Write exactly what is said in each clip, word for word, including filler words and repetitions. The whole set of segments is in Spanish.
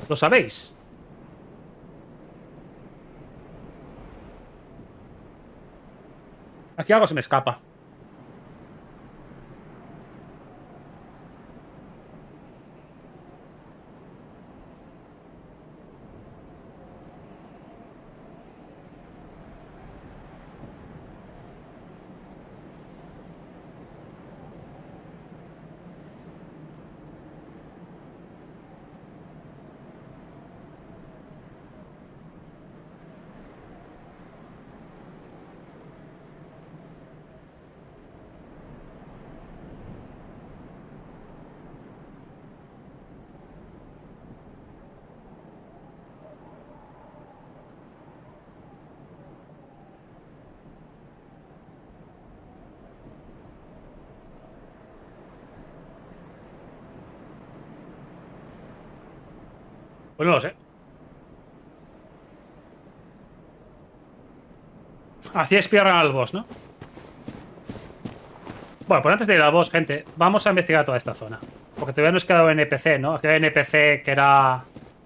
¿Lo sabéis? Aquí algo se me escapa. Pues no lo sé. Así espierran al boss, ¿no? Bueno, pues antes de ir al boss, gente, vamos a investigar toda esta zona. Porque todavía nos queda un N P C, ¿no? Aquel N P C que era...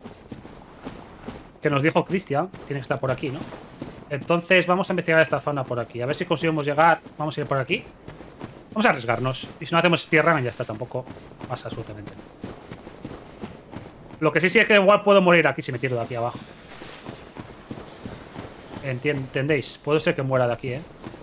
que nos dijo Cristian. Tiene que estar por aquí, ¿no? Entonces vamos a investigar esta zona por aquí. A ver si conseguimos llegar. Vamos a ir por aquí. Vamos a arriesgarnos. Y si no hacemos speedrun, ya está. Tampoco pasa absolutamente. Lo que sí sí es que igual puedo morir aquí si me tiro de aquí abajo. ¿Entendéis? Puede ser que muera de aquí, ¿eh?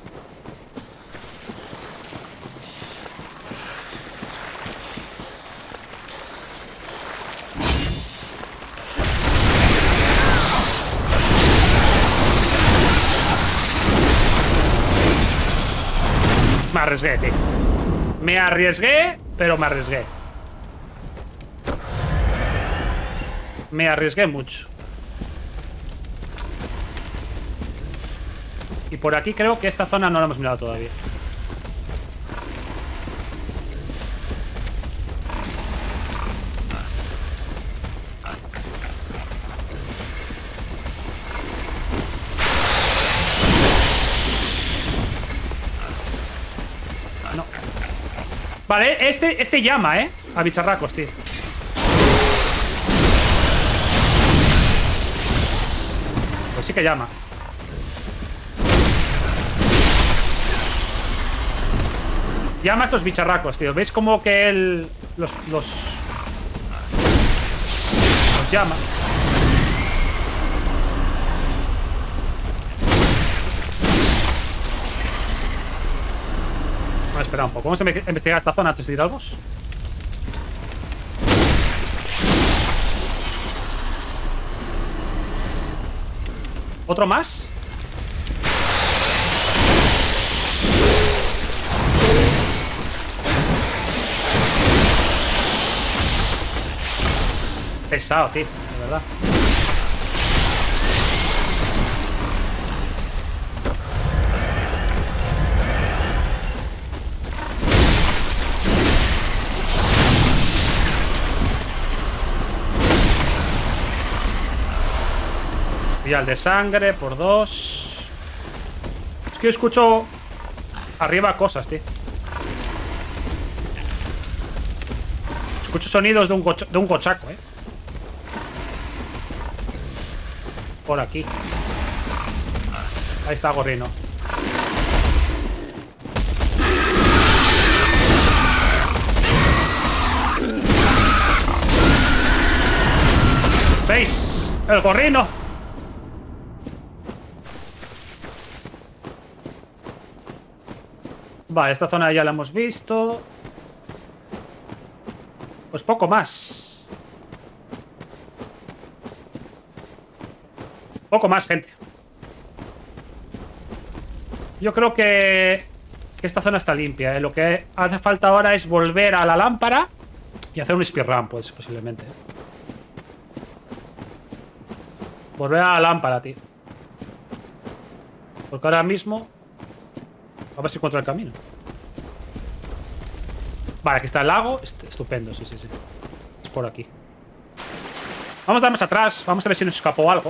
Me arriesgué, tío. Me arriesgué, pero me arriesgué. Me arriesgué mucho. Y por aquí creo que esta zona no la hemos mirado todavía. No. Vale, este, este llama, ¿eh? A bicharracos, tío. Pues sí que llama. Llama a estos bicharracos, tío. ¿Veis como que él los, los, los llama? Vamos a esperar un poco. Vamos a investigar esta zona antes de ir al boss. ¿Otro más? Pesado, tío, de verdad. Vial de sangre por dos. Es que yo escucho arriba cosas, tío. Escucho sonidos de un, gocho, de un gochaco, eh. Por aquí. Ahí está Gorrino. ¿Veis? El Gorrino. Vale, esta zona ya la hemos visto. Pues poco más. Poco más, gente. Yo creo que, que esta zona está limpia, ¿eh? Lo que hace falta ahora es volver a la lámpara y hacer un speedrun, pues, posiblemente. Volver a la lámpara, tío. Porque ahora mismo... A ver si encuentro el camino. Vale, aquí está el lago. Estupendo, sí, sí, sí. Es por aquí. Vamos a dar más atrás. Vamos a ver si nos escapó algo.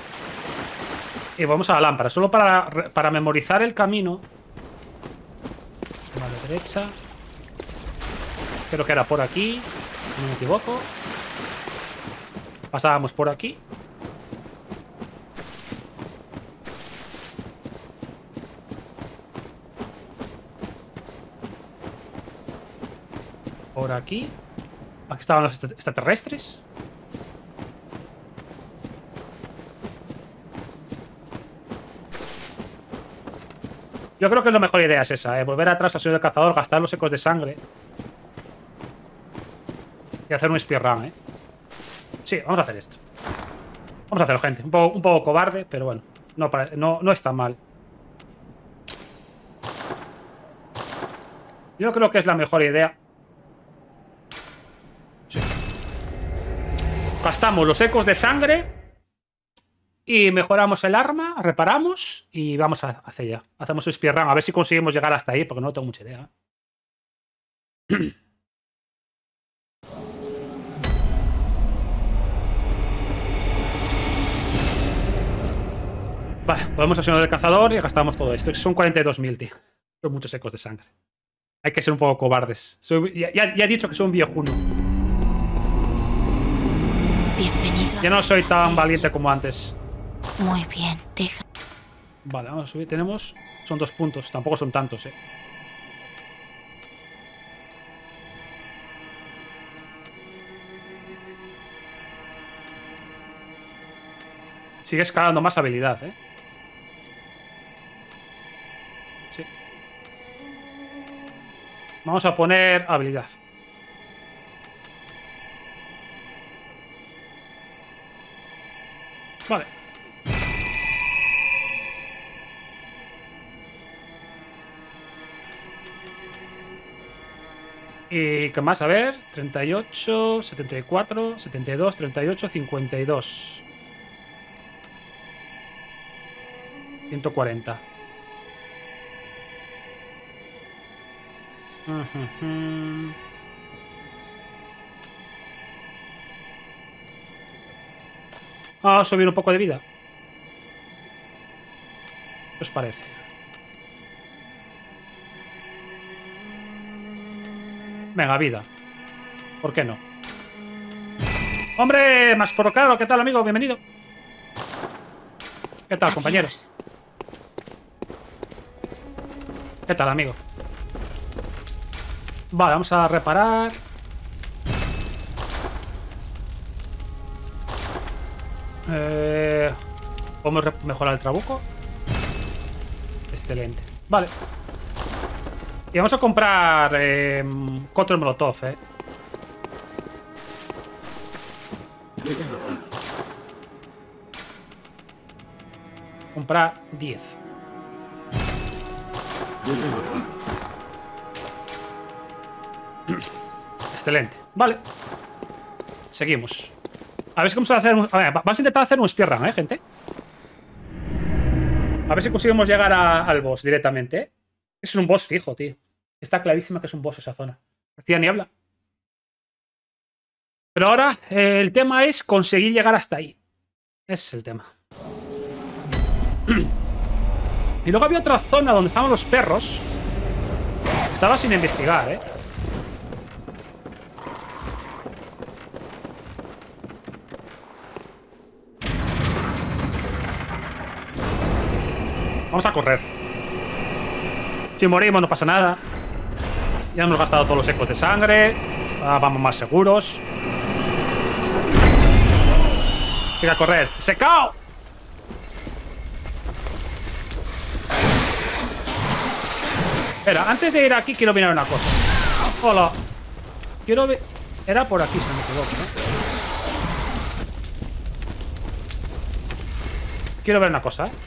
Y vamos a la lámpara. Solo para, para memorizar el camino. Vale, derecha. Creo que era por aquí. No me equivoco. Pasábamos por aquí. Por aquí. Aquí estaban los extraterrestres. Yo creo que la mejor idea es esa, ¿eh? Volver atrás al suelo del cazador, gastar los ecos de sangre. Y hacer un speedrun, ¿eh? Sí, vamos a hacer esto. Vamos a hacerlo, gente. Un poco, un poco cobarde, pero bueno. No, no, no está mal. Yo creo que es la mejor idea. Sí. Gastamos los ecos de sangre. Y mejoramos el arma, reparamos y vamos a hacia allá. Hacemos un speedrun, a ver si conseguimos llegar hasta ahí, porque no tengo mucha idea. Vale, podemos accionar el cazador y gastamos todo esto. Son cuarenta y dos mil, tío. Son muchos ecos de sangre. Hay que ser un poco cobardes. Soy, ya, ya, ya he dicho que soy un viejuno. Bienvenido. Ya no soy tan valiente como antes. Muy bien, deja. Vale, vamos a subir. Tenemos... Son dos puntos. Tampoco son tantos, eh. Sigue escalando más habilidad, eh. Sí. Vamos a poner habilidad. Vale. ¿Y qué más? A ver, treinta y ocho, setenta y cuatro, setenta y dos, treinta y ocho, cincuenta y dos. ciento cuarenta. Uh-huh. Vamos a subir un poco de vida. ¿Qué os parece? Venga, vida. ¿Por qué no? ¡Hombre! Más por claro. ¿Qué tal, amigo? Bienvenido. ¿Qué tal, compañeros? ¿Qué tal, amigo? Vale, vamos a reparar. Eh, ¿Podemos mejorar el trabuco? Excelente. Vale. Y vamos a comprar eh, Cóctel Molotov, eh. Comprar diez. Excelente. Vale. Seguimos. A ver si vamos a hacer un... A ver, vamos a intentar hacer un speedrun, ¿eh, gente? A ver si conseguimos llegar a, al boss directamente, ¿eh? Es un boss fijo, tío. Está clarísima que es un boss esa zona. Hacía niebla. Pero ahora eh, el tema es conseguir llegar hasta ahí. Ese es el tema. Y luego había otra zona donde estaban los perros. Estaba sin investigar, ¿eh? Vamos a correr. Si morimos no pasa nada. Ya hemos gastado todos los ecos de sangre. Ahora vamos más seguros. Sigue a correr. ¡Secao! Espera, antes de ir aquí quiero mirar una cosa. Hola. Quiero ver... Era por aquí, si no me equivoco, ¿no? Quiero ver una cosa, ¿eh?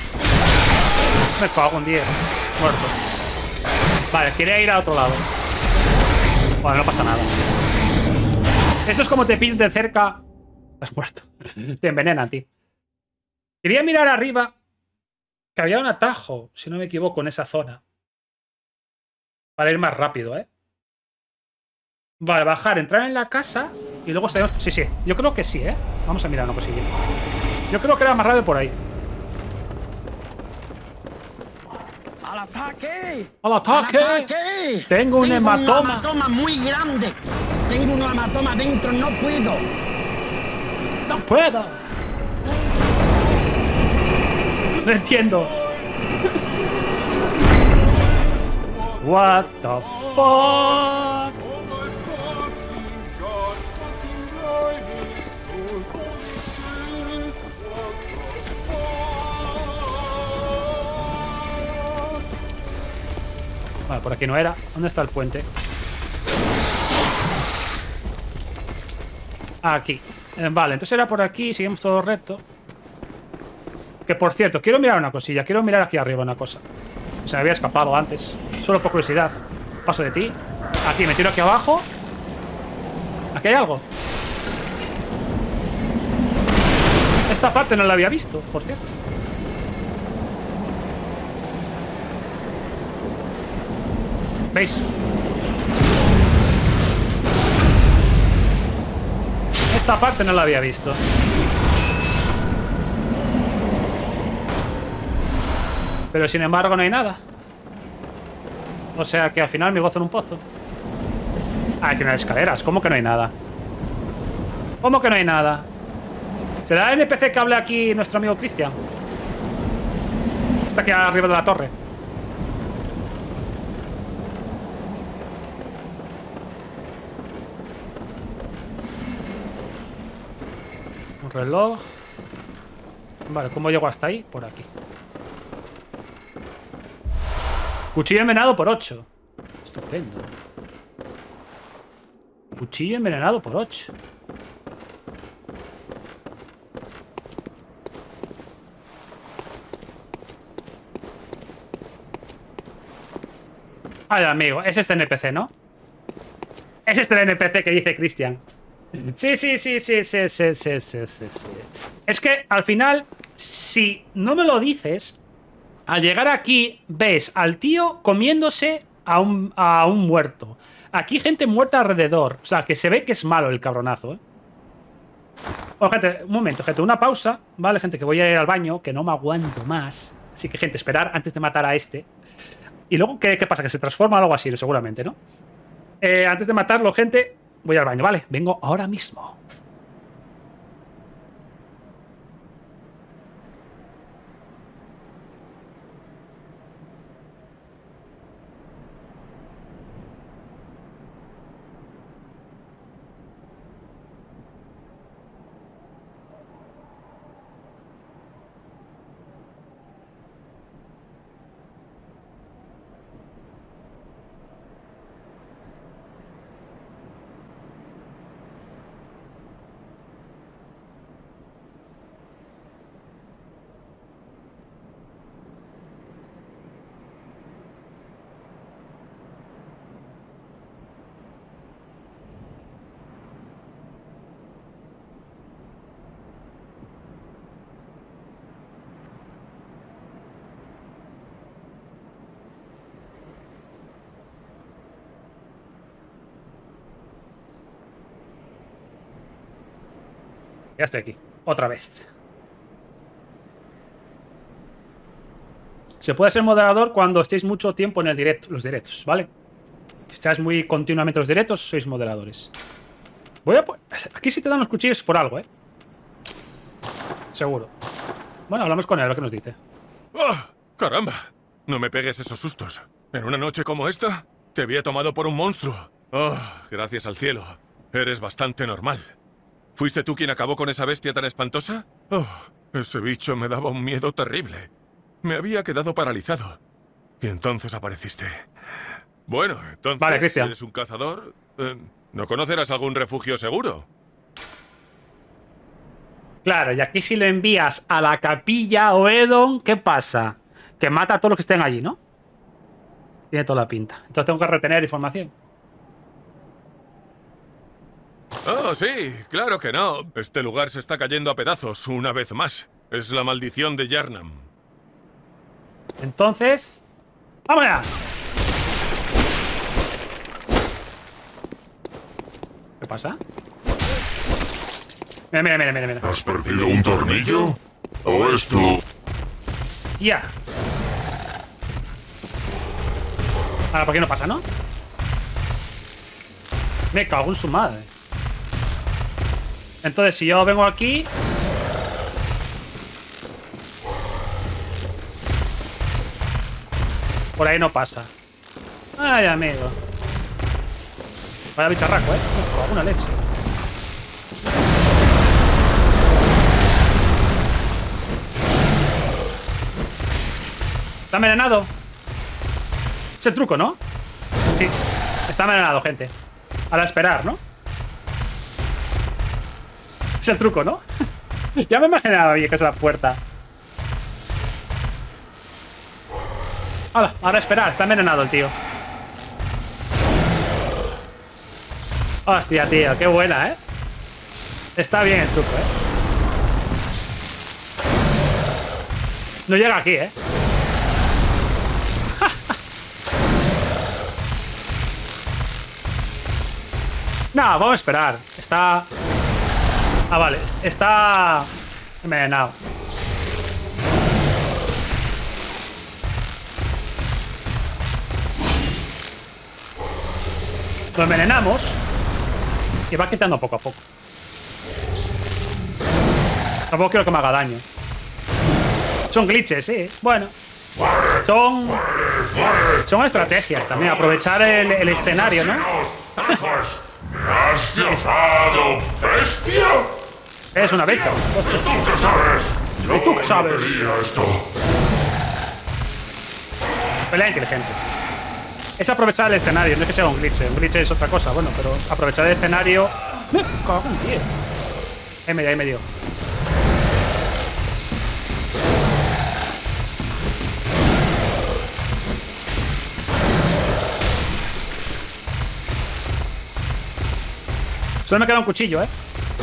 Me cago en diez. Muerto. Vale, quería ir a otro lado. Bueno, no pasa nada. Esto es como te pillan de cerca. Estás muerto. Te envenenan, tío. Quería mirar arriba. Que había un atajo, si no me equivoco, en esa zona. Para ir más rápido, ¿eh? Vale, bajar, entrar en la casa. Y luego sabemos... Sí, sí. Yo creo que sí, ¿eh? Vamos a mirar una cosilla. Yo creo que era más rápido por ahí. ¡Al ataque! ¡Al ataque! ¡Al ataque! Tengo un Tengo hematoma. un hematoma muy grande. Tengo un hematoma dentro, no puedo. ¡No puedo! No entiendo. What the fuck? Vale, por aquí no era. ¿Dónde está el puente? Aquí. Eh, vale, entonces era por aquí. Seguimos todo recto. Que por cierto, quiero mirar una cosilla. Quiero mirar aquí arriba una cosa. Se me había escapado antes. Solo por curiosidad. Paso de ti. Aquí, me tiro aquí abajo. Aquí hay algo. Esta parte no la había visto, por cierto. ¿Veis? Esta parte no la había visto. Pero sin embargo no hay nada. O sea que al final me gozo en un pozo. Ah, aquí no hay escaleras. ¿Cómo que no hay nada? ¿Cómo que no hay nada? ¿Será el N P C que hable aquí nuestro amigo Cristian? Está aquí arriba de la torre. Un reloj. Vale, ¿cómo llego hasta ahí? Por aquí. Cuchillo envenenado por ocho. Estupendo. Cuchillo envenenado por ocho. Ay, amigo, es este N P C, ¿no? Es este el N P C que dice Cristian. Sí, sí, sí, sí, sí, sí, sí, sí, sí, sí. Es que al final, si no me lo dices, al llegar aquí ves al tío comiéndose a un, a un muerto. Aquí gente muerta alrededor. O sea, que se ve que es malo el cabronazo, ¿eh? Bueno, gente, un momento, gente, una pausa. Vale, gente, que voy a ir al baño, que no me aguanto más. Así que, gente, esperar antes de matar a este. Y luego, ¿qué, qué pasa? Que se transforma o algo así, seguramente, ¿no? Eh, antes de matarlo, gente, voy al baño, ¿vale? Vengo ahora mismo. Ya estoy aquí. Otra vez. Se puede ser moderador cuando estéis mucho tiempo en el directo, los directos, ¿vale? Si estáis muy continuamente en los directos, sois moderadores. Voy a... Aquí sí te dan los cuchillos por algo, ¿eh? Seguro. Bueno, hablamos con él, a ver qué nos dice. ¡Oh, caramba! No me pegues esos sustos. En una noche como esta, te había tomado por un monstruo. Oh, gracias al cielo. Eres bastante normal. ¿Fuiste tú quien acabó con esa bestia tan espantosa? Oh, ese bicho me daba un miedo terrible. Me había quedado paralizado. Y entonces apareciste. Bueno, entonces... Vale, Cristian. ¿Eres un cazador? Eh, ¿No conocerás algún refugio seguro? Claro, y aquí si lo envías a la capilla o Edon, ¿qué pasa? Que mata a todos los que estén allí, ¿no? Tiene toda la pinta. Entonces tengo que retener información. Oh, sí, claro que no. Este lugar se está cayendo a pedazos una vez más. Es la maldición de Yharnam. Entonces... ¡vamos allá! ¿Qué pasa? Mira, mira, mira, mira, mira. ¿Has perdido un tornillo? ¿O esto? ¡Hostia! Ahora, ¿por qué no pasa, no? Me cago en su madre. Entonces, si yo vengo aquí... Por ahí no pasa. Ay, amigo. Vaya bicharraco, ¿eh? Con una leche. Está envenenado. Es el truco, ¿no? Sí. Está envenenado, gente. Ahora esperar, ¿no? Es el truco, ¿no? Ya me imaginaba bien que es la puerta. Hala, ahora esperar. Está envenenado el tío. Hostia, tío. Qué buena, ¿eh? Está bien el truco, ¿eh? No llega aquí, ¿eh? No, vamos a esperar. Está... Ah, vale. Está... envenenado. Lo envenenamos. Y va quitando poco a poco. Tampoco quiero que me haga daño. Son glitches, sí. Bueno. Son... Son estrategias también. Aprovechar el, el escenario, ¿no? ¿Me has llamado bestia? Es una bestia. ¿Tú qué sabes? Yo ¿Y tú qué sabes? no quería esto. Pelea inteligentes. Es aprovechar el escenario, no es que sea un glitch. Un glitch es otra cosa, bueno, pero aprovechar el escenario... ¡Me cago en diez! Ahí medio, ahí medio. Solo me queda un cuchillo, ¿eh?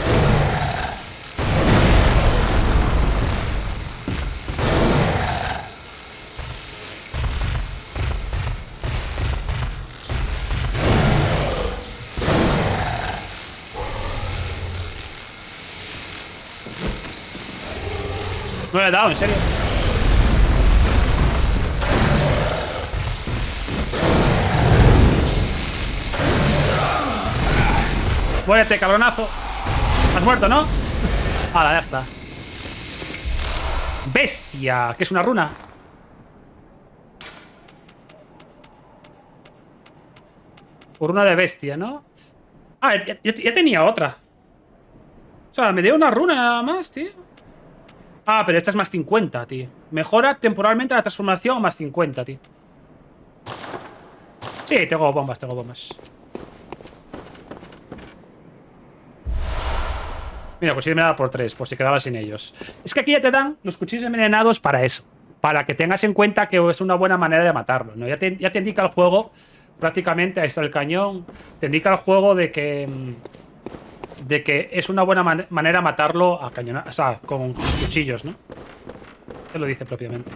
No le he dado, en serio. Muérete, cabronazo. Has muerto, ¿no? Hala, ya está. Bestia, que es una runa. Runa de bestia, ¿no? Ah, ya, ya, ya tenía otra. O sea, me dio una runa nada más, tío. Ah, pero esta es más cincuenta, tío. Mejora temporalmente la transformación más cincuenta, tío. Sí, tengo bombas, tengo bombas. Mira, pues sí me da por tres, por si quedaba sin ellos. Es que aquí ya te dan los cuchillos envenenados para eso. Para que tengas en cuenta que es una buena manera de matarlo, ¿no? Ya te, ya te indica el juego, prácticamente, ahí está el cañón. Te indica el juego de que... De que es una buena man manera matarlo a cañonar, o sea, con cuchillos, ¿no? Él lo dice propiamente.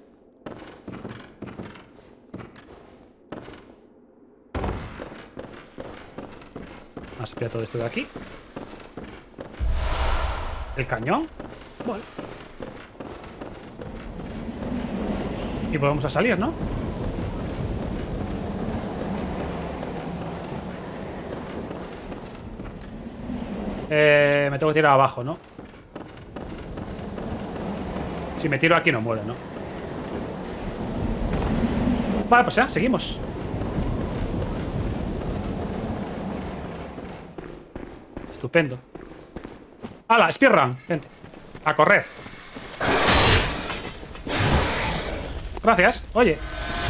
Vamos a pillar todo esto de aquí. ¿El cañón? Bueno. Y volvemos a salir, ¿no? Eh, me tengo que tirar abajo, ¿no? Si me tiro aquí no muero, ¿no? Vale, pues ya, seguimos. Estupendo. ¡Hala! Speedrun, vente. A correr. Gracias. Oye.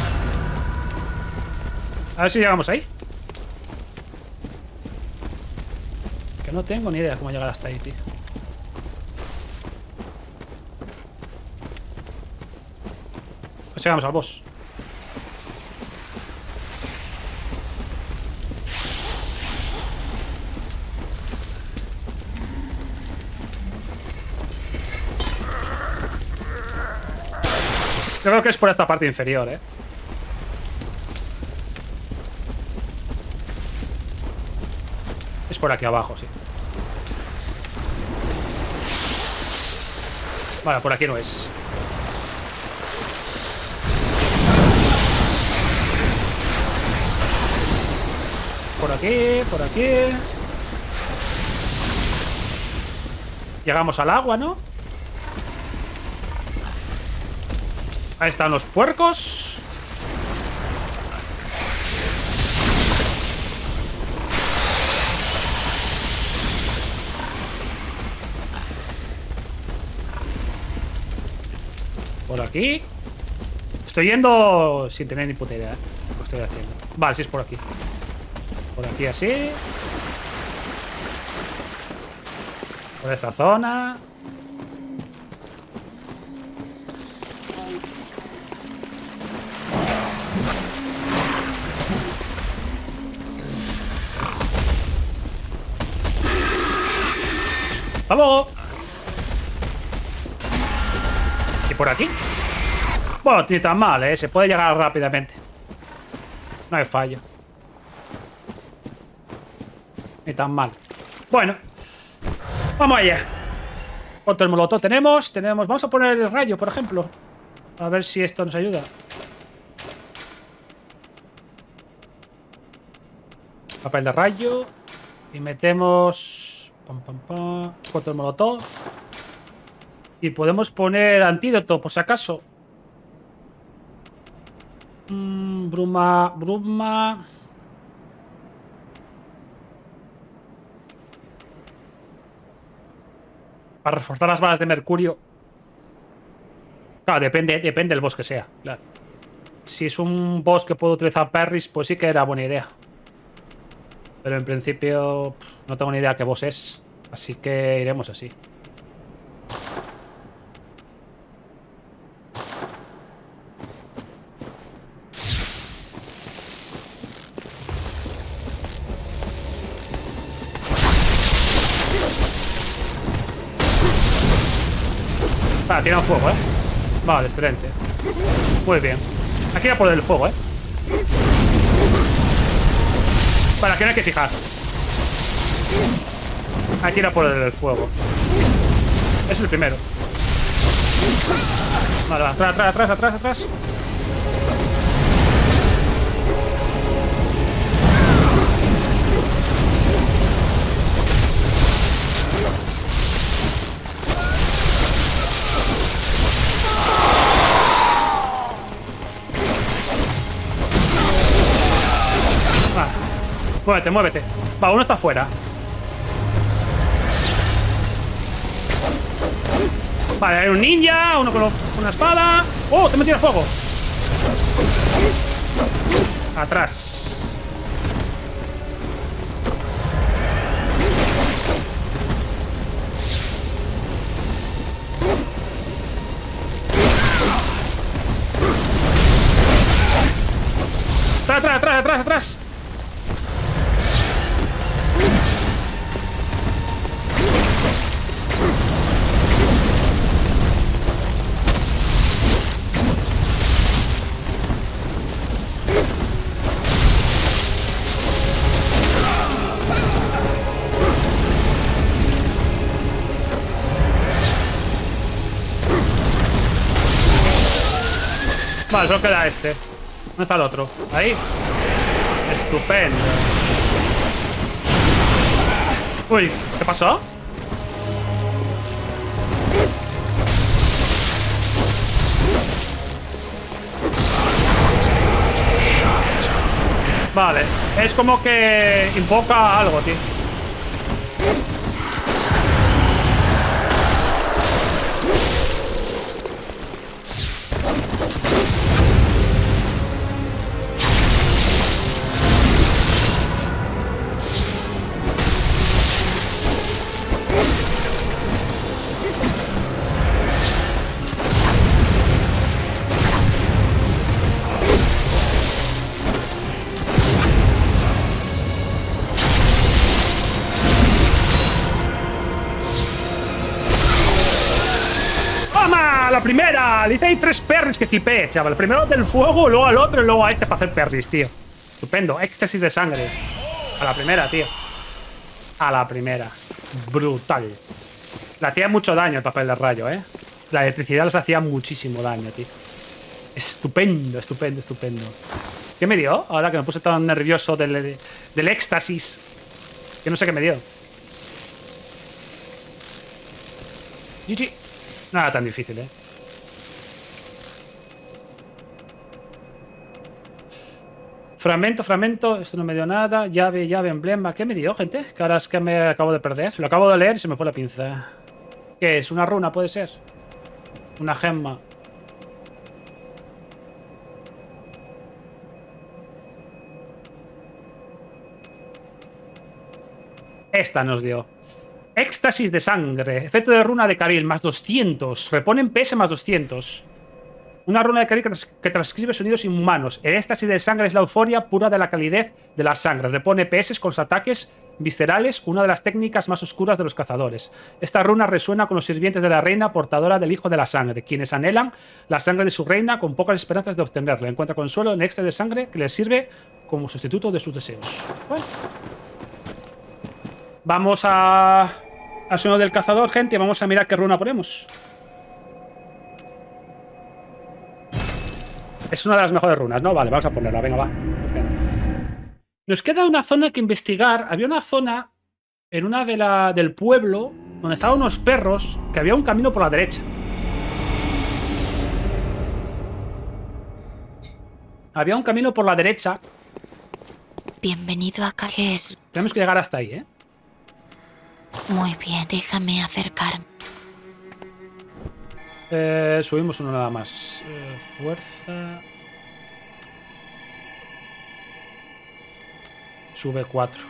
A ver si llegamos ahí. Que no tengo ni idea de cómo llegar hasta ahí, tío. Pues llegamos al boss. Yo creo que es por esta parte inferior, ¿eh? Es por aquí abajo, sí. Vale, por aquí no es. Por aquí, por aquí. Llegamos al agua, ¿no? Ahí están los puercos. Por aquí. Estoy yendo sin tener ni puta idea, ¿eh? Lo estoy haciendo. Vale, sí es por aquí. Por aquí así. Por esta zona. ¡Hasta luego! ¿Y por aquí? Bueno, ni tan mal, ¿eh? Se puede llegar rápidamente. No hay fallo. Ni tan mal. Bueno. Vamos allá. Otro el molotov tenemos. Tenemos. Vamos a poner el rayo, por ejemplo. A ver si esto nos ayuda. Papel de rayo. Y metemos... Pam, pam, pam. Otro el molotov. Y podemos poner antídoto, por si acaso. Mm, bruma... Bruma... Para reforzar las balas de mercurio. Claro, depende, depende del boss que sea. Claro. Si es un boss que puedo utilizar parries, pues sí que era buena idea. Pero en principio no tengo ni idea qué boss es. Así que iremos así. Ah, tiran fuego, ¿eh? Vale, excelente. Muy bien. Aquí va por el fuego, ¿eh? Vale, aquí no hay que fijar. Aquí era por el fuego. Es el primero. Vale, va. Atrás, atrás, atrás, atrás, atrás. Muévete, muévete. Va, uno está afuera. Vale, hay un ninja, uno con una espada. ¡Oh! Te he metido fuego. Atrás. Atrás, atrás, atrás, atrás, atrás. Vale, solo queda este. ¿Dónde está el otro? Ahí. Estupendo. Uy, ¿qué pasó? Vale, es como que invoca algo, tío. La primera, dice hay tres perris que flipé, chaval. Primero del fuego, luego al otro y luego a este para hacer perris, tío. Estupendo, éxtasis de sangre. A la primera, tío. A la primera. Brutal. Le hacía mucho daño el papel de rayo, eh. La electricidad les hacía muchísimo daño, tío. Estupendo, estupendo, estupendo. ¿Qué me dio? Ahora que me puse tan nervioso del, del éxtasis. Que no sé qué me dio. G G. Nada tan difícil, ¿eh? Fragmento, fragmento. Esto no me dio nada. Llave, llave, emblema. ¿Qué me dio, gente? Que ahora es que me acabo de perder. Lo acabo de leer y se me fue la pinza. ¿Qué es? ¿Una runa? Puede ser. Una gemma. Esta nos dio. Éxtasis de sangre. Efecto de runa de Caril, más doscientos. Reponen P S más doscientos. Una runa de Caril que, trans que transcribe sonidos inhumanos. El éxtasis de sangre es la euforia pura de la calidez de la sangre. Repone P S con los ataques viscerales, una de las técnicas más oscuras de los cazadores. Esta runa resuena con los sirvientes de la reina portadora del hijo de la sangre, quienes anhelan la sangre de su reina con pocas esperanzas de obtenerla. Encuentra consuelo en el éxtasis de sangre que les sirve como sustituto de sus deseos. Bueno. Vamos a... al sueño del cazador, gente. Vamos a mirar qué runa ponemos. Es una de las mejores runas, ¿no? Vale, vamos a ponerla. Venga, va. Okay. Nos queda una zona que investigar. Había una zona en una de la del pueblo donde estaban unos perros, que había un camino por la derecha. Había un camino por la derecha. Bienvenido a Cajes. Tenemos que llegar hasta ahí, ¿eh? Muy bien, déjame acercarme. Eh, subimos uno nada más. Eh, fuerza. Sube cuatro.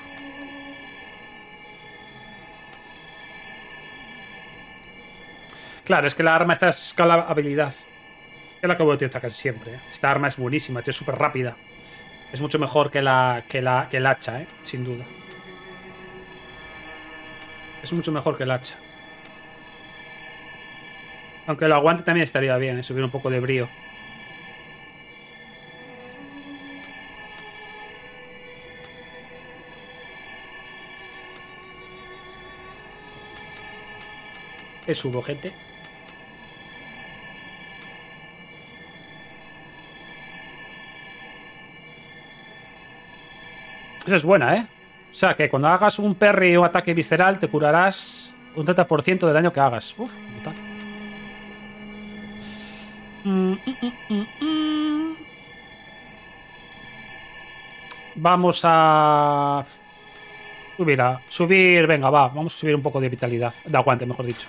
Claro, es que la arma está a escala habilidad. Es la que voy a utilizar casi siempre, ¿eh? Esta arma es buenísima, es súper rápida. Es mucho mejor que la que la que el hacha, ¿eh? Sin duda. Es mucho mejor que el hacha. Aunque el aguante también estaría bien, ¿eh? Subir un poco de brío. ¿Qué subo, gente? Esa es buena, ¿eh? O sea, que cuando hagas un parry o ataque visceral te curarás un treinta por ciento del daño que hagas. Uf, brutal. Mm, mm, mm, mm. Vamos a... Subir, a... subir, venga, va. Vamos a subir un poco de vitalidad. De aguante, mejor dicho.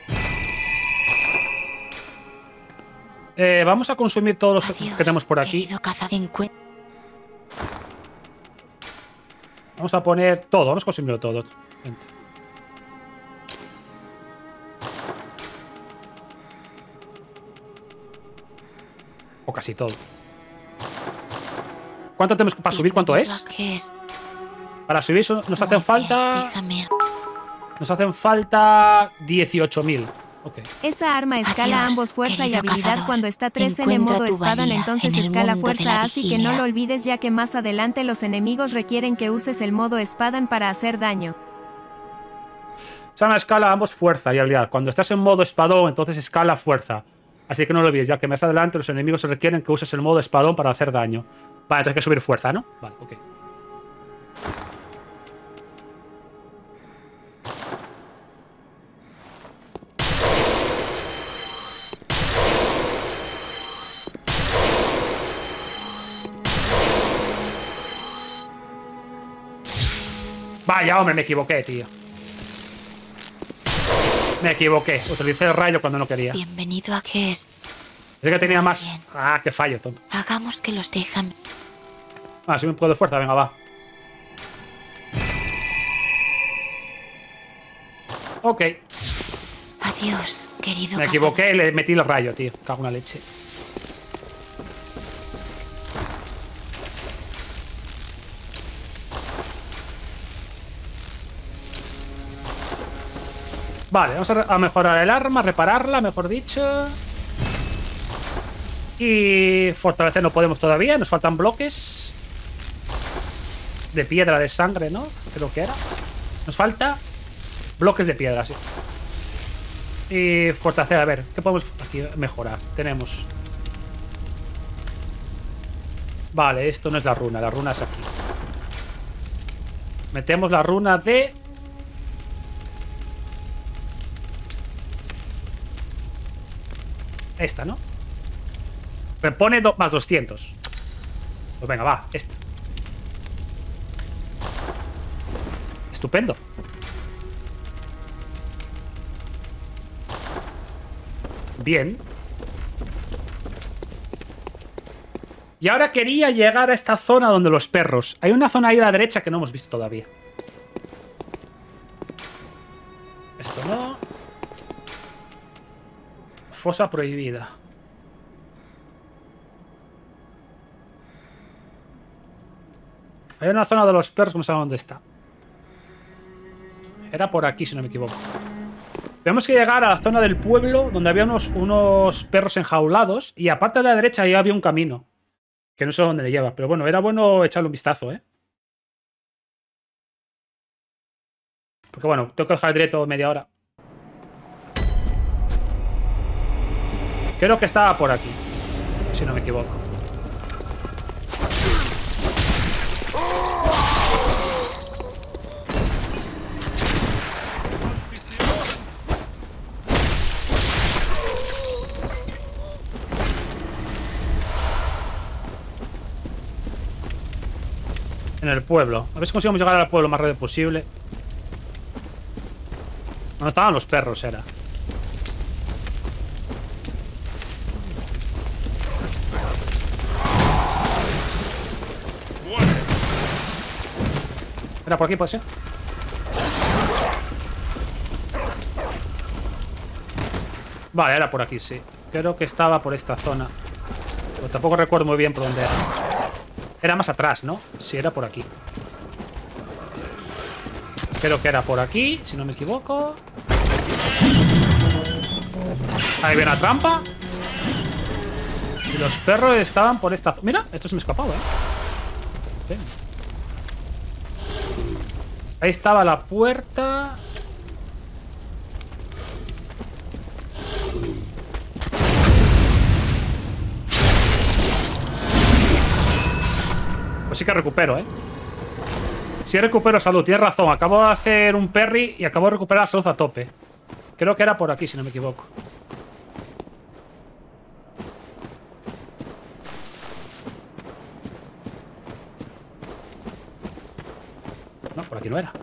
Eh, vamos a consumir todos los Adiós, que tenemos por aquí. Vamos a poner todo, vamos a consumirlo todo. Gente. O casi todo. ¿Cuánto tenemos para subir? ¿Cuánto es? Para subir nos hacen falta... Nos hacen falta dieciocho mil. Okay. Esa arma escala Adiós, ambos fuerza y habilidad cazador. Cuando está tres en modo Espadan, entonces en escala fuerza, así que no lo olvides ya que más adelante los enemigos requieren que uses el modo Espadan para hacer daño. Esa arma escala ambos fuerza y habilidad. Cuando estás en modo espadón, entonces escala fuerza. Así que no lo olvides, ya que más adelante los enemigos requieren que uses el modo espadón para hacer daño. Vale, entonces hay que subir fuerza, ¿no? Vale, ok. Vaya, hombre, me equivoqué, tío. Me equivoqué. Utilicé el rayo cuando no quería. Bienvenido a qué es. Es que tenía más... Bien. Ah, qué fallo, tonto. Hagamos que los dejan. Ah, si me puedo de fuerza, venga, va. Ok. Adiós, querido. Me equivoqué y le metí el rayo, tío. Cago en la leche. Vale, vamos a mejorar el arma, repararla, mejor dicho. Y fortalecer no podemos todavía, nos faltan bloques de piedra, de sangre, ¿no? Creo que era. Nos falta bloques de piedra, sí. Y fortalecer, a ver, ¿qué podemos aquí mejorar? Tenemos... Vale, esto no es la runa, la runa es aquí. Metemos la runa de... Esta, ¿no? Me pone do más doscientos. Pues venga, va, esta. Estupendo. Bien. Y ahora quería llegar a esta zona donde los perros. Hay una zona ahí a la derecha que no hemos visto todavía. Esto no. Fosa prohibida. Hay una zona de los perros que no sé dónde está. Era por aquí, si no me equivoco. Tenemos que llegar a la zona del pueblo donde había unos, unos perros enjaulados. Y aparte de la derecha ahí había un camino. Que no sé dónde le lleva. Pero bueno, era bueno echarle un vistazo, ¿eh? Porque bueno, tengo que dejar el directo media hora. Creo que estaba por aquí. Si no me equivoco. En el pueblo. A ver si conseguimos llegar al pueblo lo más rápido posible. ¿Dónde estaban los perros? Era. Era por aquí, puede ser. Vale, era por aquí, sí. Creo que estaba por esta zona. Pero tampoco recuerdo muy bien por dónde era. Era más atrás, ¿no? Sí, era por aquí. Creo que era por aquí, si no me equivoco. Ahí viene la trampa. Y los perros estaban por esta zona. Mira, esto se me escapaba, ¿eh? Bien. Ahí estaba la puerta. Pues sí que recupero, ¿eh? Sí recupero salud, tienes razón. Acabo de hacer un parry y acabo de recuperar la salud a tope. Creo que era por aquí, si no me equivoco. No, por aquí no era.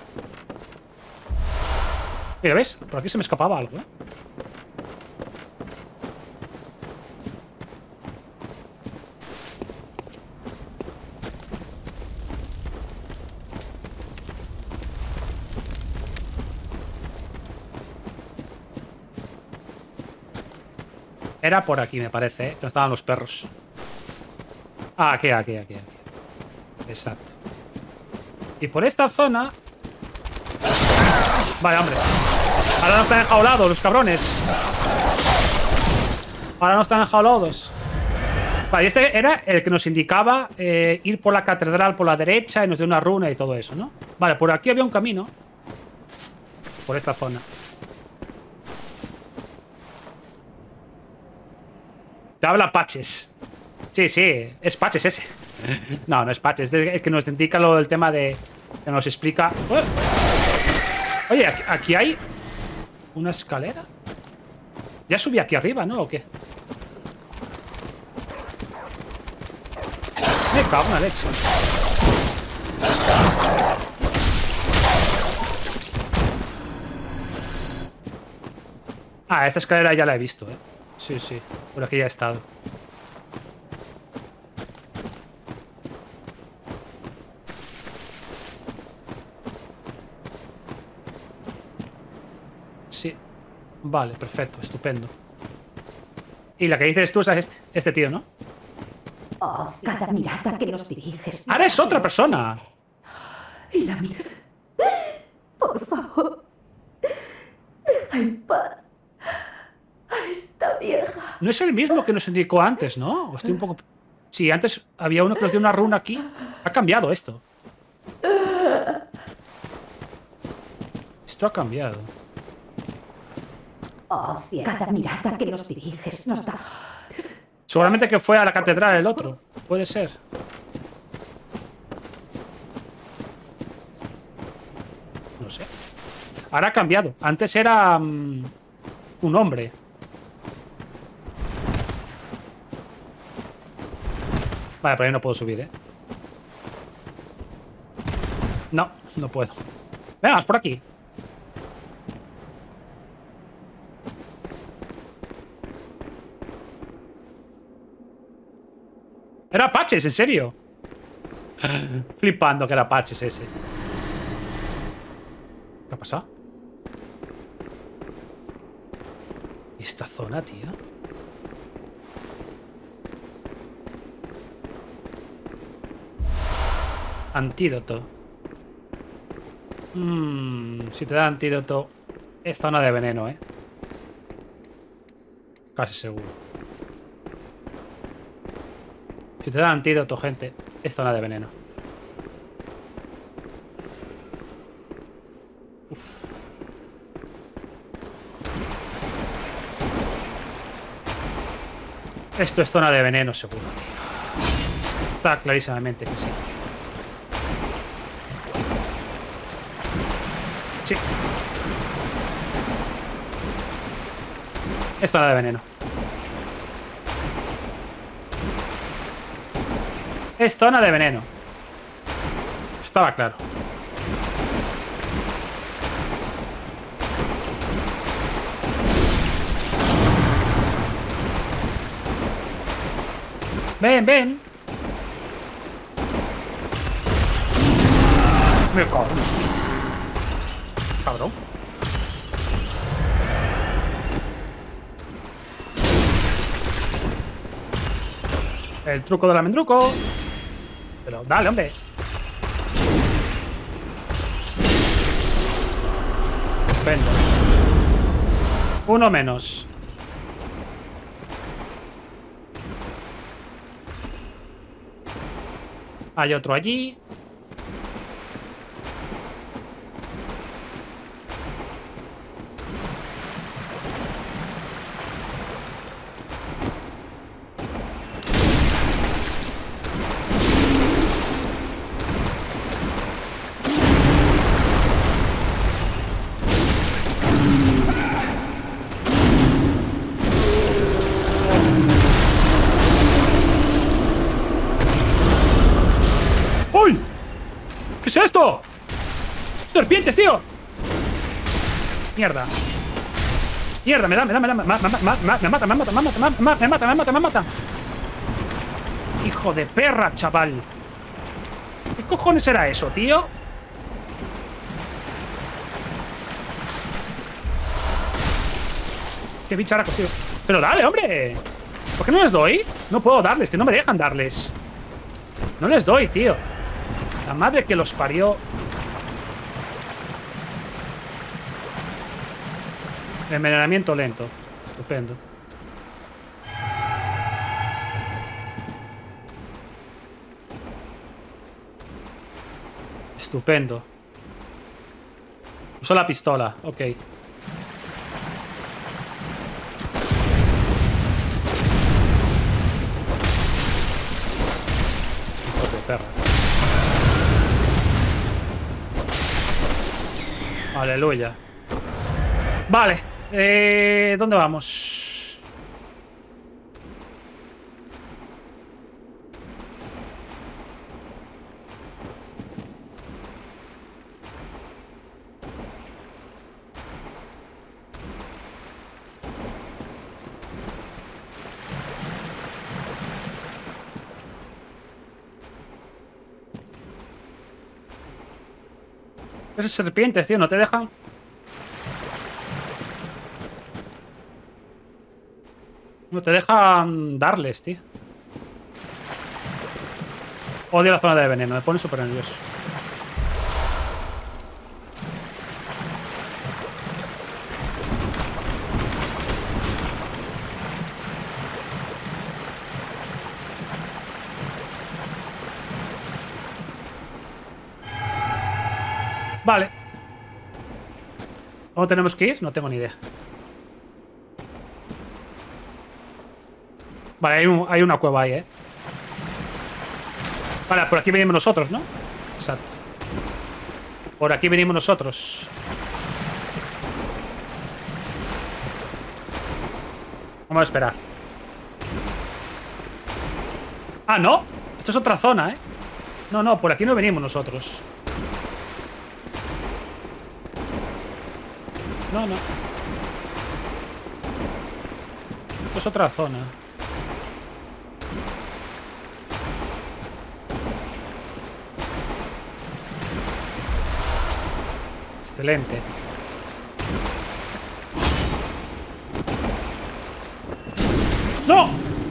Mira, ¿ves? Por aquí se me escapaba algo, ¿eh? Era por aquí, me parece, ¿eh? Que no estaban los perros. Ah, aquí, aquí, aquí, aquí. Exacto. Y por esta zona... Vale, hombre. Ahora no están enjaulados los cabrones. Ahora no están enjaulados. Vale, y este era el que nos indicaba eh, ir por la catedral por la derecha y nos dio una runa y todo eso, ¿no? Vale, por aquí había un camino. Por esta zona. Te habla Patches. Sí, sí, es Patches ese. No, no es Patches, es el que nos indica lo del tema de... Que nos explica... Oye, aquí, aquí hay... ¿Una escalera? Ya subí aquí arriba, ¿no? ¿O qué? Me cago en la leche. Ah, esta escalera ya la he visto, ¿eh? Sí, sí, por aquí ya he estado. Sí. Vale, perfecto, estupendo. Y la que dices tú es este, este tío, ¿no? Oh, cada mirada que nos diriges. ¡Ahora es otra persona! Y la mía. Por favor. Deja en paz a esta vieja. No es el mismo que nos indicó antes, ¿no? Estoy un poco... Sí, antes había uno que nos dio una runa aquí. Ha cambiado esto. Esto ha cambiado. Oh, cada mirada que nos diriges nos da... Seguramente que fue a la catedral el otro. Puede ser. No sé. Ahora ha cambiado. Antes era... Um, un hombre. Vale, por ahí no puedo subir, ¿eh? No, no puedo. Venga, vamos por aquí. Era Apaches, en serio. Flipando que era Apaches ese. ¿Qué ha pasado? ¿Y esta zona, tío? Antídoto. Mmm, si te da antídoto, es zona de veneno, ¿eh? Casi seguro. Si te da antídoto, gente, es zona de veneno. Uf. Esto es zona de veneno, seguro, tío. Está clarísimamente que sí. Sí. Es zona de veneno. Es zona de veneno. Estaba claro. Ven, ven. Me cago. Cabrón. El truco del almendruco. Pero dale, hombre. Vendo. Uno menos. Hay otro allí. ¿Qué es esto? ¡Serpientes, tío! Mierda. Mierda, me da, me da, me da, me mata, me mata, me mata, me mata, me mata, me mata, me mata, me mata. Hijo de perra, chaval. ¿Qué cojones era eso, tío? Qué bicharacos, tío. Pero dale, hombre. ¿Por qué no les doy? No puedo darles, tío. No me dejan darles. No les doy, tío. La madre que los parió. Envenenamiento lento. Estupendo. Estupendo. Uso la pistola, ok. Hijo de perra. Aleluya. Vale. Eh, ¿Dónde vamos? Esas serpientes, tío, ¿no te dejan? No te dejan darles, tío. Odio la zona de veneno, me pone súper nervioso. Vale. ¿Cómo tenemos que ir? No tengo ni idea. Vale, hay, un, hay una cueva ahí, ¿eh? Vale, por aquí venimos nosotros, ¿no? Exacto. Por aquí venimos nosotros. Vamos a esperar. Ah, ¿no? Esto es otra zona, ¿eh? No, no, por aquí no venimos nosotros. No, no. Esto es otra zona. Excelente. ¡No!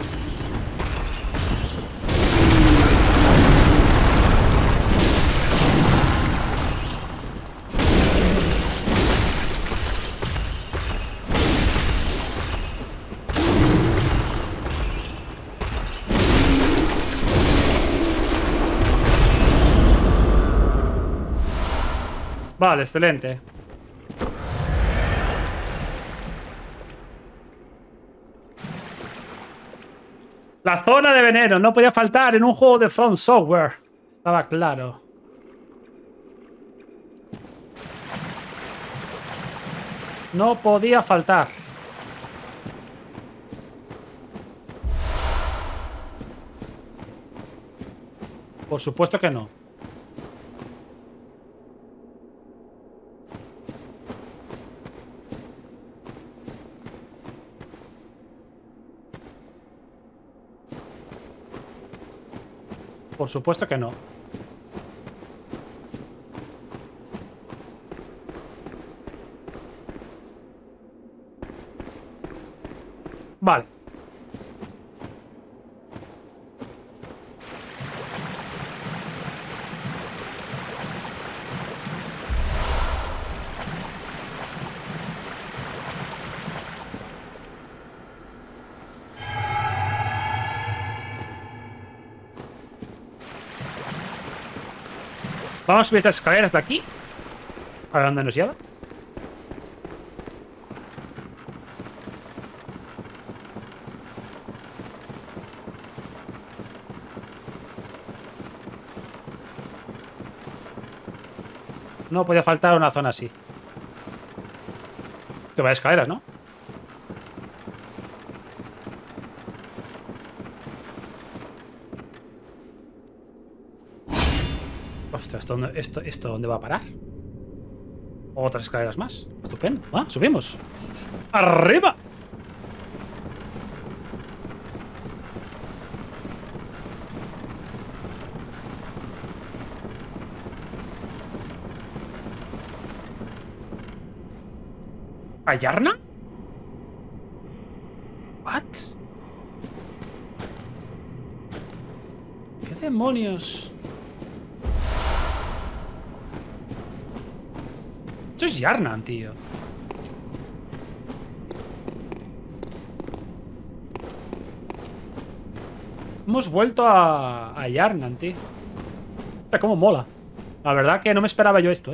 Vale, excelente. La zona de veneno no podía faltar en un juego de From Software. Estaba claro. No podía faltar. Por supuesto que no. Por supuesto que no. Vale. Vamos a subir estas escaleras de aquí. A ver dónde nos lleva. No podía faltar una zona así. Que vaya escaleras, ¿no? Ostras, ¿esto, esto, ¿esto dónde va a parar? Otras escaleras más. Estupendo. Ah, subimos. ¡Arriba! ¿Ayarna? ¿What? ¿Qué demonios? Esto es Yarnan, tío. Hemos vuelto a, a Yarnan, tío. Mira cómo mola. La verdad que no me esperaba yo esto, ¿eh?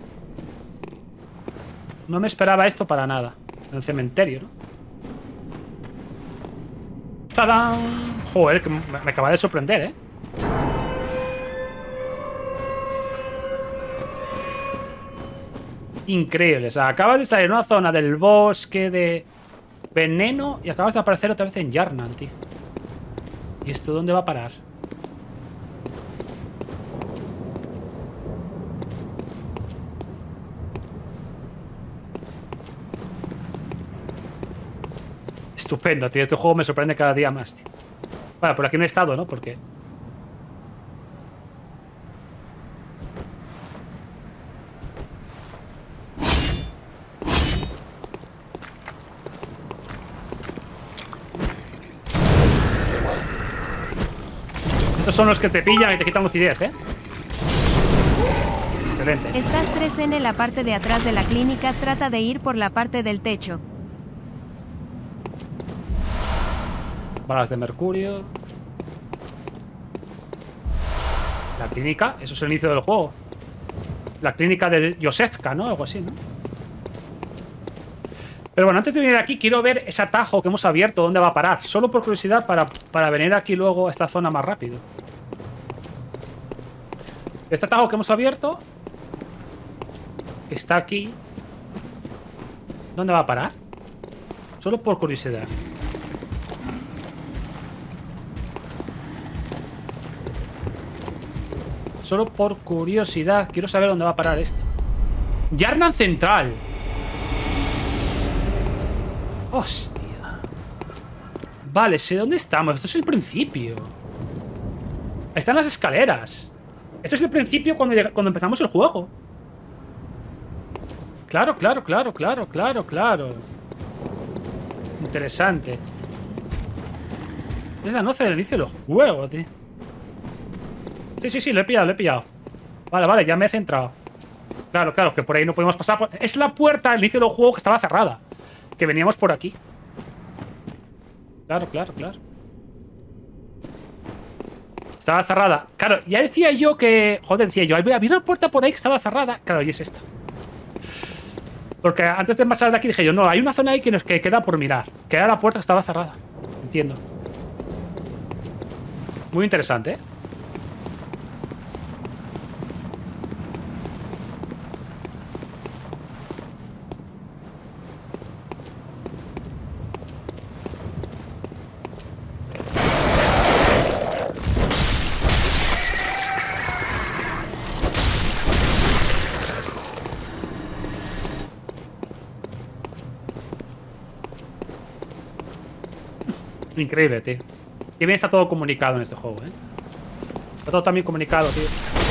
No me esperaba esto para nada. En el cementerio, ¿no? ¡Tadán! Joder, que me, me acaba de sorprender, ¿eh? Increíble. O sea, acabas de salir en una zona del bosque de veneno y acabas de aparecer otra vez en Yarnan, tío. ¿Y esto dónde va a parar? Estupendo, tío. Este juego me sorprende cada día más, tío. Vale, por aquí no he estado, ¿no? Porque... Estos son los que te pillan y te quitan lucidez, ¿eh? Excelente. Estás tres en la parte de atrás de la clínica. Trata de ir por la parte del techo. Balas de mercurio. La clínica, eso es el inicio del juego. La clínica de Josefka, ¿no? Algo así, ¿no? Pero bueno, antes de venir aquí quiero ver ese atajo que hemos abierto, dónde va a parar. Solo por curiosidad para, para venir aquí luego a esta zona más rápido. Este atajo que hemos abierto está aquí. ¿Dónde va a parar? Solo por curiosidad. Solo por curiosidad. Quiero saber dónde va a parar esto. Yarnan Central. Hostia. Vale, sé dónde estamos. Esto es el principio. Ahí están las escaleras. Esto es el principio cuando, llega, cuando empezamos el juego. Claro, claro, claro, claro, claro, claro. Interesante. Es la noche del inicio del juego, tío. Sí, sí, sí, lo he pillado, lo he pillado. Vale, vale, ya me he centrado. Claro, claro, que por ahí no podemos pasar. Es la puerta al inicio del juego que estaba cerrada. Que veníamos por aquí. Claro, claro, claro. Estaba cerrada. Claro, ya decía yo que... Joder, decía yo, había una puerta por ahí que estaba cerrada. Claro, y es esta. Porque antes de pasar de aquí dije yo, no, hay una zona ahí que nos que queda por mirar. Que era la puerta que estaba cerrada. Entiendo. Muy interesante, ¿eh? Increíble, tío. Qué bien está todo comunicado en este juego, ¿eh? Está todo también comunicado, tío.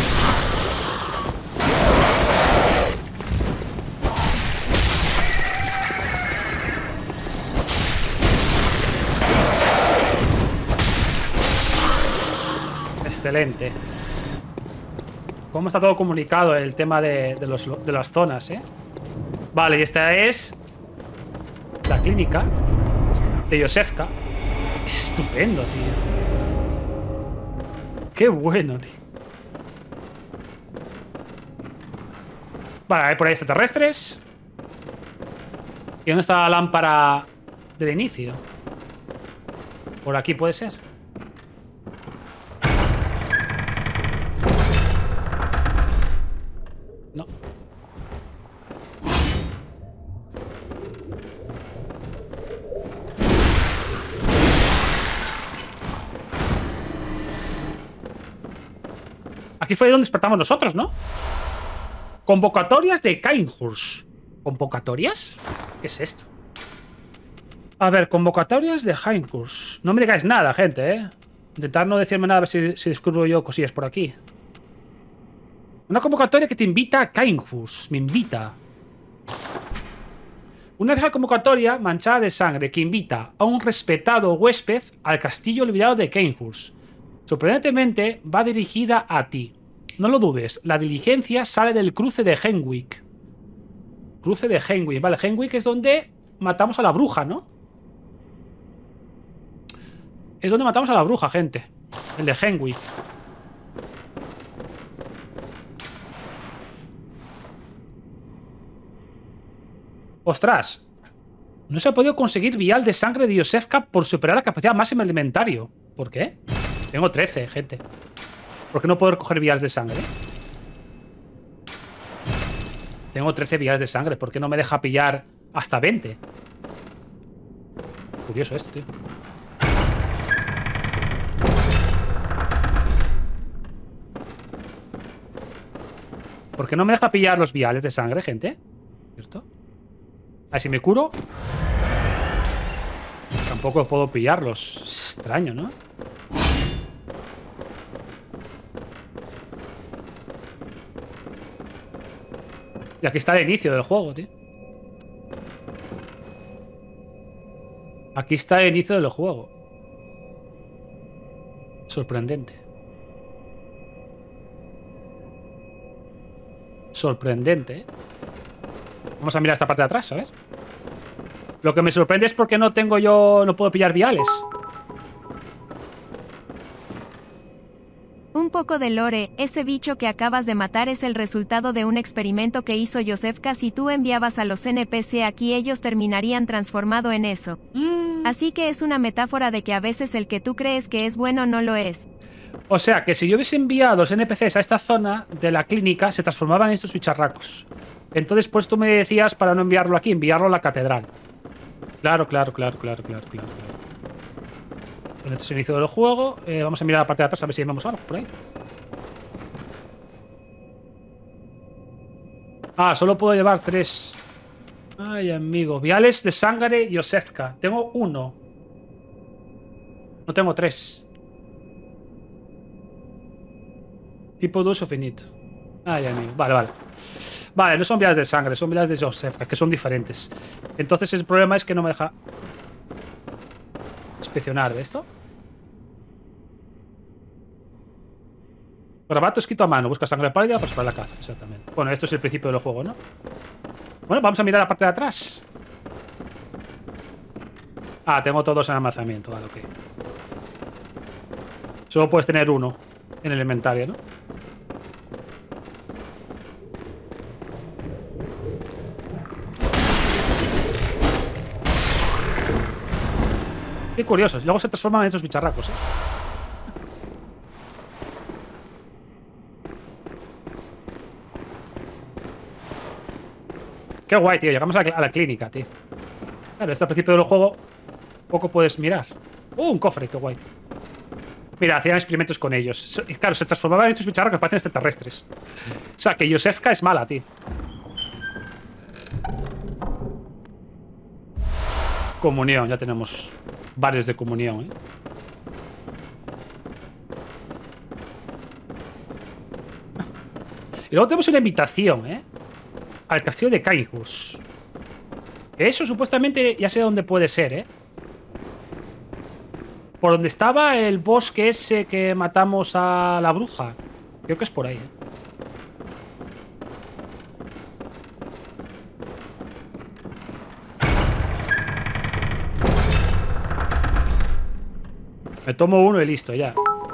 Excelente. Cómo está todo comunicado el tema de, de, los, de las zonas, ¿eh? Vale, y esta es la clínica de Josefka. Estupendo, tío. Qué bueno, tío. Vale, hay por ahí extraterrestres. ¿Y dónde está la lámpara del inicio? Por aquí puede ser. No. Aquí fue donde despertamos nosotros, ¿no? Convocatorias de Cainhurst. ¿Convocatorias? ¿Qué es esto? A ver, convocatorias de Cainhurst. No me digáis nada, gente, ¿eh? Intentar no decirme nada a ver si, si descubro yo cosillas por aquí. Una convocatoria que te invita a Cainhurst. Me invita. Una vieja convocatoria manchada de sangre que invita a un respetado huésped al castillo olvidado de Cainhurst. Sorprendentemente, va dirigida a ti. No lo dudes, la diligencia sale del cruce de Henwick. Cruce de Henwick. Vale, Henwick es donde matamos a la bruja, ¿no? Es donde matamos a la bruja, gente. El de Henwick. ¡Ostras! No se ha podido conseguir vial de sangre de Josefka por superar la capacidad máxima del inventario. ¿Por qué? Tengo trece, gente. ¿Por qué no puedo recoger viales de sangre? Tengo trece viales de sangre. ¿Por qué no me deja pillar hasta veinte? Curioso esto, tío. ¿Por qué no me deja pillar los viales de sangre, gente? ¿Cierto? A ver si me curo. Tampoco puedo pillarlos. Extraño, ¿no? Y aquí está el inicio del juego, tío. Aquí está el inicio del juego. Sorprendente. Sorprendente, ¿eh? Vamos a mirar esta parte de atrás, a ver. Lo que me sorprende es porque no tengo yo... No puedo pillar viales. Un poco de lore, ese bicho que acabas de matar es el resultado de un experimento que hizo Josefka. Si tú enviabas a los N P C aquí, ellos terminarían transformado en eso. Mm. Así que es una metáfora de que a veces el que tú crees que es bueno no lo es. O sea, que si yo hubiese enviado los N P Cs a esta zona de la clínica, se transformaban en estos bicharracos. Entonces, pues tú me decías para no enviarlo aquí, enviarlo a la catedral. Claro, claro, claro, claro, claro, claro. Bueno, este es el inicio del juego. Eh, vamos a mirar la parte de atrás a ver si vemos algo por ahí. Ah, solo puedo llevar tres. Ay, amigo. Viales de sangre Josefka. Tengo uno. No tengo tres. Tipo de uso finito. Ay, amigo. Vale, vale. Vale, no son viales de sangre, son viales de Josefka, que son diferentes. Entonces el problema es que no me deja inspeccionar de esto. Grabato escrito a mano. Busca sangre pálida para superar la caza. Exactamente. Bueno, esto es el principio del juego, ¿no? Bueno, vamos a mirar la parte de atrás. Ah, tengo todos en almacenamiento. Vale, ok. Solo puedes tener uno en el inventario, ¿no? Qué curiosos. Luego se transforman en esos bicharracos, ¿eh? Qué guay, tío. Llegamos a la, a la clínica, tío. Claro, este al principio del juego poco puedes mirar. ¡Uh! Un cofre, qué guay. Mira, hacían experimentos con ellos. Y claro, se transformaban en estos bicharracos que parecen extraterrestres. O sea, que Josefka es mala, tío. Comunión, ya tenemos varios de comunión, ¿eh? Y luego tenemos una invitación, ¿eh? Al castillo de Cainhus. Eso supuestamente ya sé dónde puede ser, ¿eh? Por donde estaba el bosque ese que matamos a la bruja. Creo que es por ahí, ¿eh? Me tomo uno y listo, ya.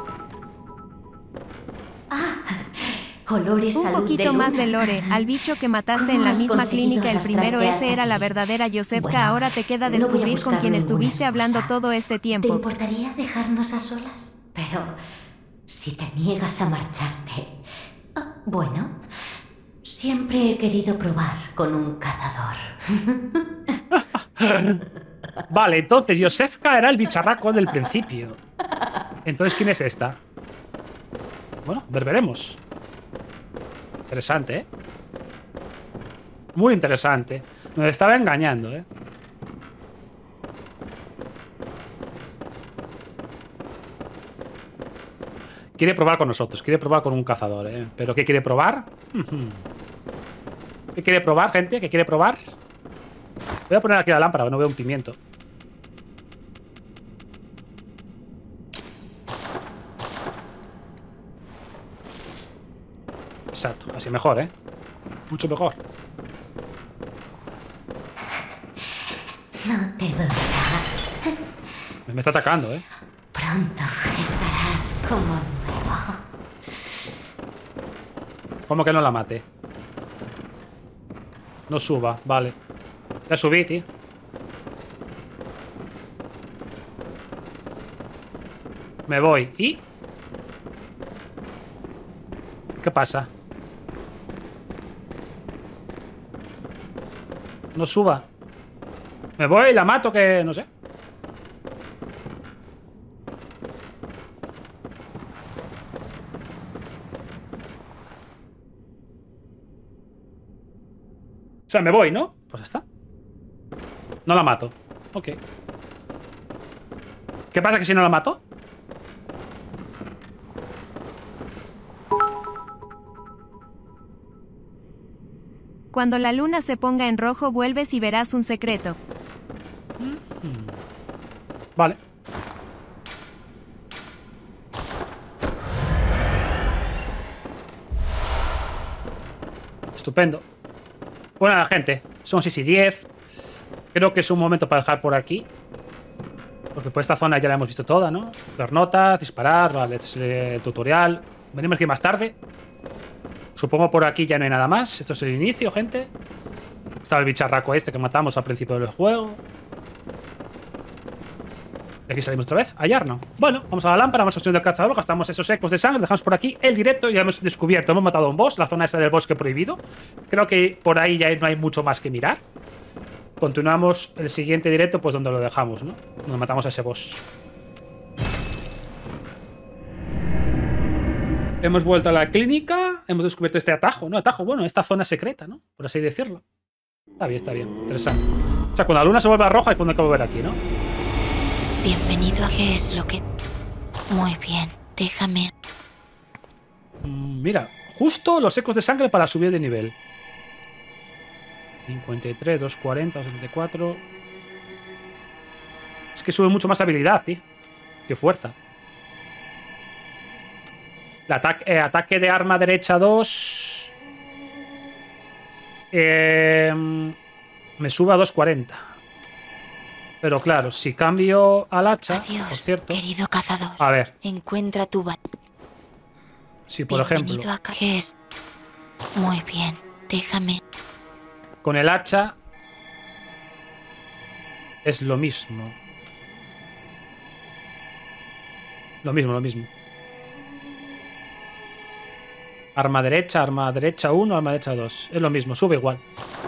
Olor y Un salud poquito de más luna. de lore. Al bicho que mataste ¿Cómo en la has misma conseguido clínica, el primero arrastrarte ese hasta era la aquí? verdadera Josefka. Bueno, Ahora te queda no voy a descubrir con buscar quién ninguna estuviste hablando excusa. todo este ¿Te tiempo. importaría dejarnos a solas? Pero si te niegas a marcharte... Ah, bueno, siempre he querido probar con un cazador. Vale, entonces Josefka era el bicharraco del principio. Entonces, ¿quién es esta? Bueno, ver, veremos. Interesante, ¿eh? Muy interesante. Nos estaba engañando, ¿eh? Quiere probar con nosotros. Quiere probar con un cazador, ¿eh? ¿Pero qué quiere probar? ¿Qué quiere probar, gente? ¿Qué quiere probar? Voy a poner aquí la lámpara, que no veo un pimiento. Exacto, así mejor, ¿eh? Mucho mejor. No te dolerá. Me está atacando, ¿eh? Pronto estarás como nuevo. ¿Cómo que no la mate? No suba, vale. Ya subí, tío. Me voy. ¿Y? ¿Qué pasa? No suba. Me voy, la mato, que no sé. O sea, me voy, ¿no? Pues está. No la mato. Ok. ¿Qué pasa que si no la mato? Cuando la luna se ponga en rojo, vuelves y verás un secreto. Vale. Estupendo. Bueno, gente, son seis y diez. Creo que es un momento para dejar por aquí. Porque por esta zona ya la hemos visto toda, ¿no? Ver notas, disparar, vale, este es el tutorial. Venimos aquí más tarde. Supongo por aquí ya no hay nada más. Esto es el inicio, gente. Estaba el bicharraco este que matamos al principio del juego. Y aquí salimos otra vez. Hallar, ¿no? Bueno, vamos a la lámpara, vamos a opción del cazador, gastamos esos ecos de sangre, dejamos por aquí el directo. Ya hemos descubierto, hemos matado a un boss, la zona esta del bosque prohibido. Creo que por ahí ya no hay mucho más que mirar. Continuamos el siguiente directo, pues donde lo dejamos, ¿no? Donde matamos a ese boss. Hemos vuelto a la clínica. Hemos descubierto este atajo, ¿no? Atajo, bueno, esta zona secreta, ¿no? Por así decirlo. Está bien, está bien. Interesante. O sea, cuando la luna se vuelve roja es cuando hay que volver aquí, ¿no? Bienvenido a... ¿Qué es lo que...? Muy bien, déjame... Mm, mira, justo los ecos de sangre para subir de nivel. cincuenta y tres, doscientos cuarenta, doscientos setenta y cuatro... Es que sube mucho más habilidad, tío. Que fuerza. El ataque, eh, ataque de arma derecha dos. Eh, me sube a doscientos cuarenta. Pero claro, si cambio al hacha, Adiós, por cierto. querido cazador. A ver, Encuentra tu... ba- si por ejemplo, Bienvenido a... ¿Qué es? Muy bien, déjame... con el hacha es lo mismo. Lo mismo, lo mismo. Arma derecha, arma derecha uno, arma derecha dos. Es lo mismo, sube igual.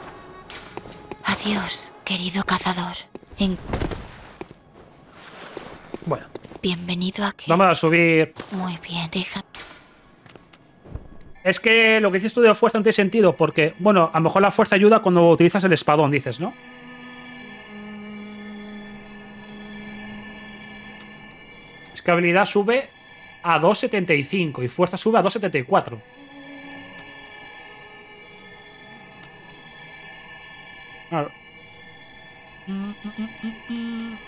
Adiós, querido cazador. En... Bueno, Bienvenido a... ¿Qué? vamos a subir. Muy bien, déjame... Es que lo que dices tú de fuerza no tiene sentido, porque, bueno, a lo mejor la fuerza ayuda cuando utilizas el espadón, dices, ¿no? Es que habilidad sube a dos setenta y cinco y fuerza sube a dos setenta y cuatro. Claro. Mm, mm, mm, mm, mm.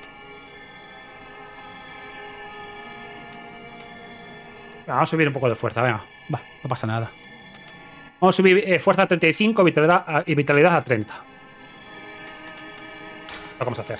Vamos a subir un poco de fuerza, venga. Va, no pasa nada. Vamos a subir eh, fuerza a treinta y cinco vitalidad a, y vitalidad a treinta. Lo vamos a hacer.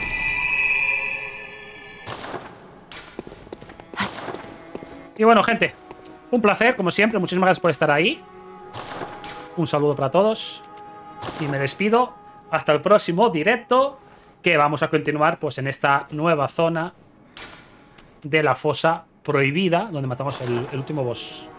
Y bueno, gente, un placer, como siempre. Muchísimas gracias por estar ahí. Un saludo para todos. Y me despido. Hasta el próximo directo, que vamos a continuar pues en esta nueva zona de la fosa prohibida, donde matamos el, el último boss.